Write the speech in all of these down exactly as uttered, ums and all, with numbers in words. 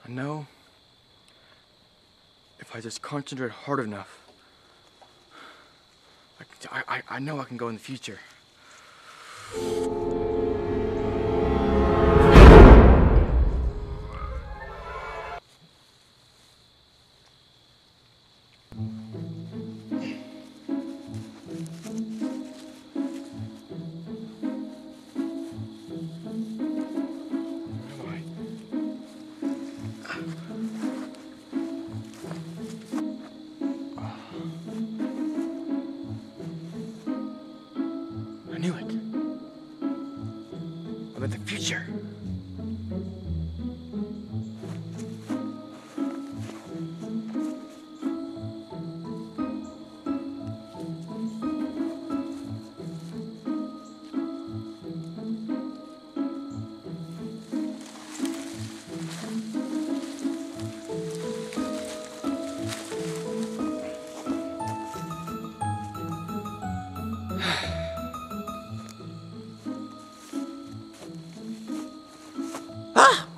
I know if I just concentrate hard enough, I, I, I know I can go in the future. I knew it. I'm in the future. Ah!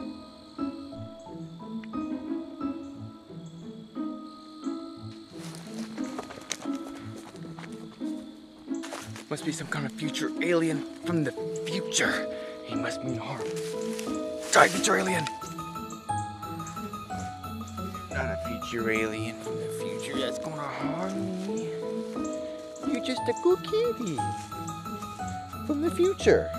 Must be some kind of future alien from the future. He must mean harm. Sorry, future alien. Not a future alien from the future that's gonna harm me. You're just a good kitty from the future.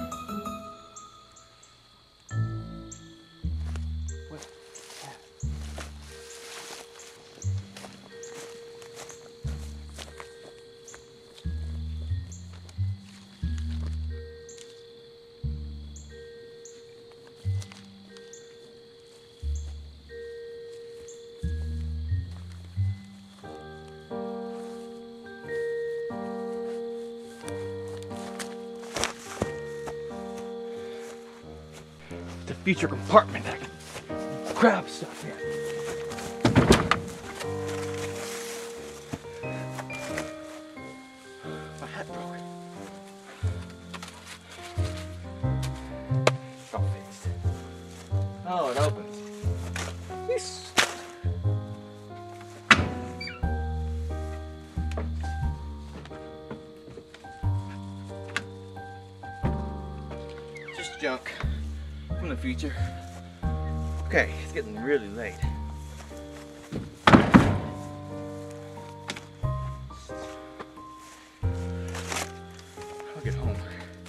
The future compartment. I can grab stuff here. My hat broke. All fixed. Oh, it opens. Yes. Just junk from the future. Okay, it's getting really late. I'll get home.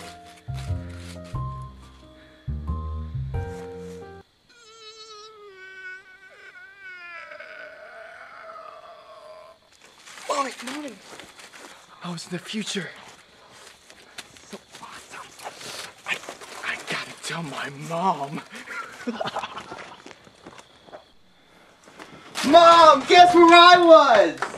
Mommy, mommy! I was in the future. So awesome. I, I gotta tell my mom. Mom, guess where I was?